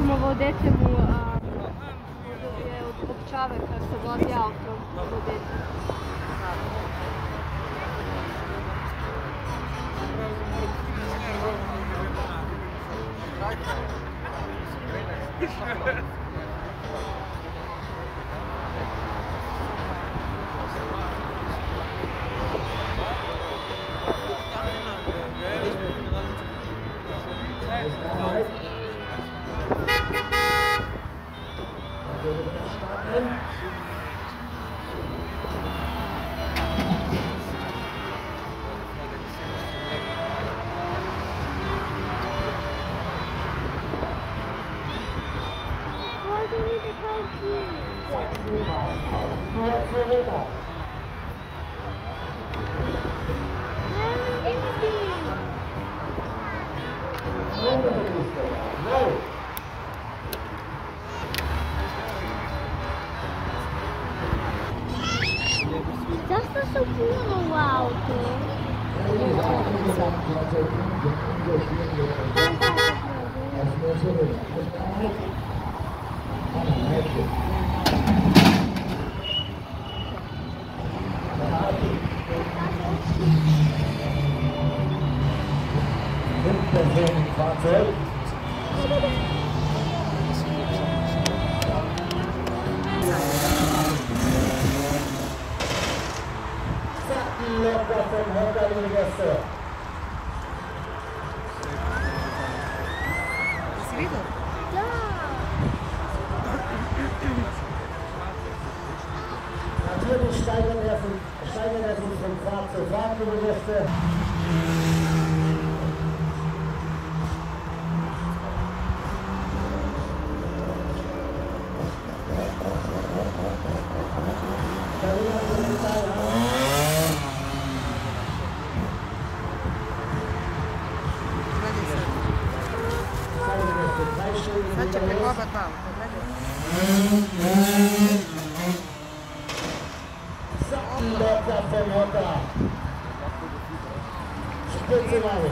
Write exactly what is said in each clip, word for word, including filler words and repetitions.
ovo dete mu je od čaveka se vladi autom ovo dete. Zašto su puno u autu? Natürlich steigern wir sich von Fahrt zu Fahrt, liebe Gäste. Sad će preko oba dva, pogledaj. Locker vom Hocker. Spitze Mami.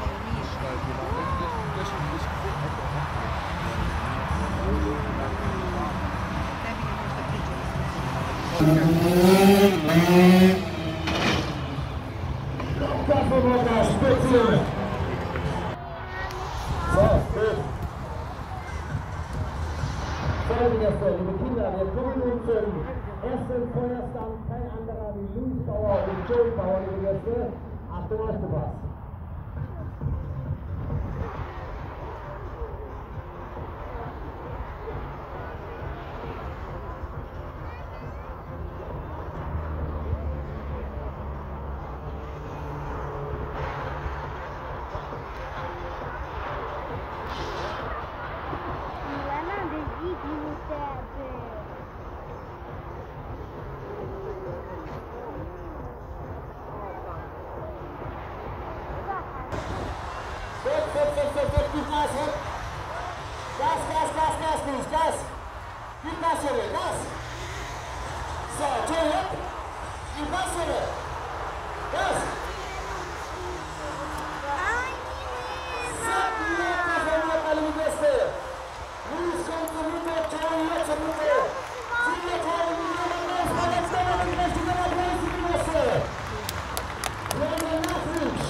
Locker vom Hocker, Spitze. So, gut. Folgendes, liebe Kinder, wir kommen nun zum ersten Feuerstand. Kein anderer wie Luis Bauer und Joey Bauer, liebe Gäste. Achtung, aufgepasst. Fit, fit, fit, fit, fit, gib Gas, hit. Gas, Gas, Gas, Gas, Luis, Gas. Gib Gas, Junge, Gas. So, Joey, hit. Gib Gas, Junge. Gas. Liebe Gäste, Luis kommt zur Mitte, Joey jetzt zur Mitte. Sie wird heute die Nummer eins, weil jetzt der noch die rechte Nummer dreißig, liebe Gäste. Wir haben den Nachwuchs.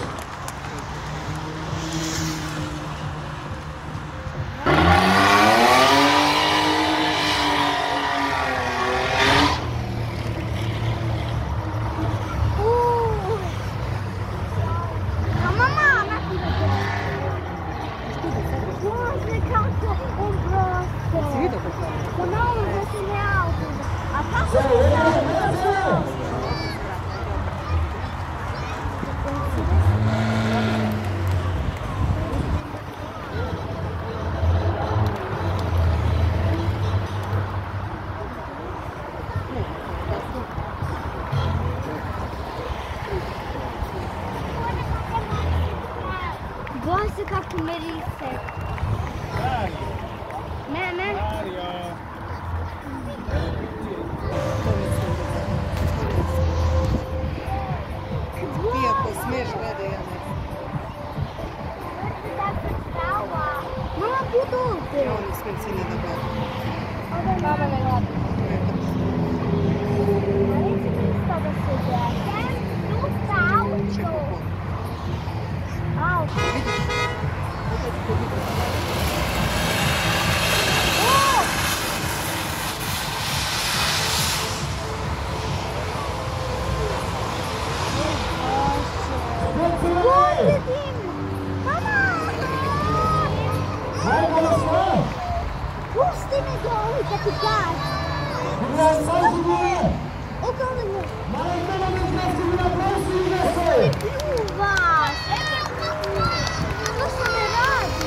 Gosto kako mirise. Mene? Ti ako smiješ, gledaj, ja ne. Mama, dove? E oni spezzini da bene. Mamma ne guarda. Ma reci che sta da sedere? Tutta auto. Auto. Pusti me dole, che ti piace? O dove vuoi? Piuva! Non sono raggi!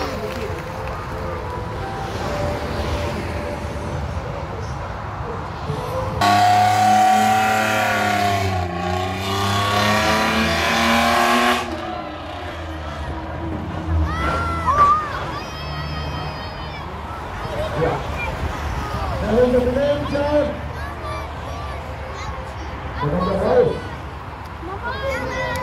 Mamma mia!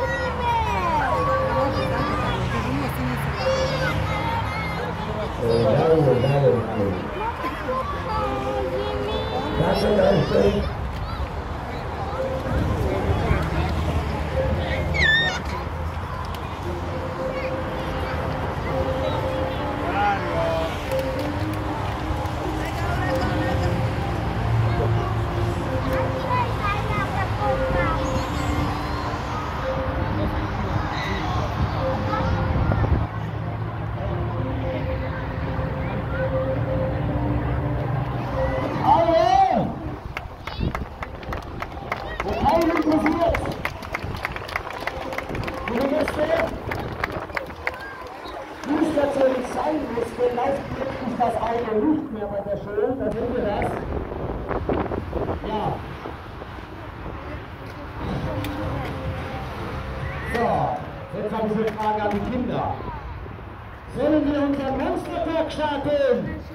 Das Auto nicht mehr bei der Schule, da sind wir das. Ja. So, jetzt habe ich eine Frage an die Kinder. Sollen wir unseren Monstertag starten?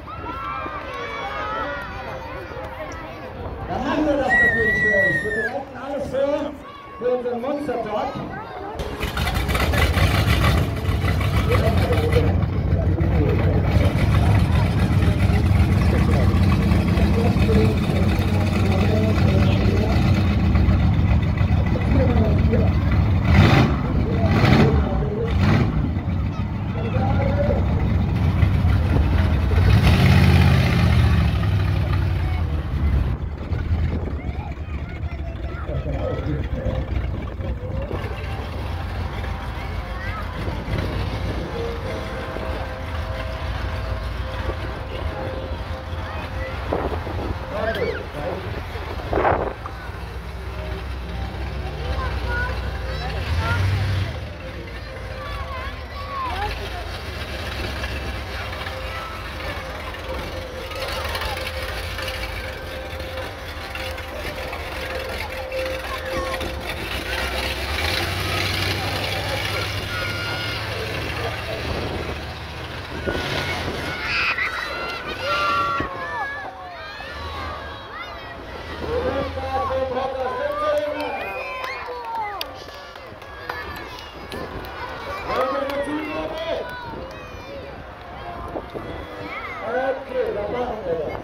Dann machen wir das natürlich für euch. Wir bereiten alles vor für unseren Monstertag. Okay, dann machen wir das.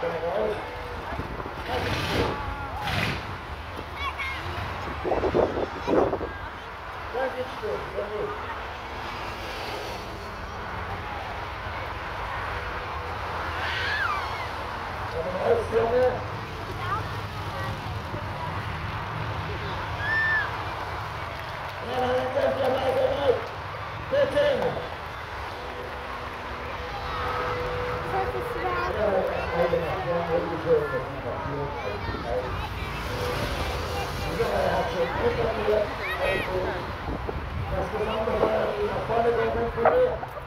Das gesamte Feuerwehr nach vorne kommen,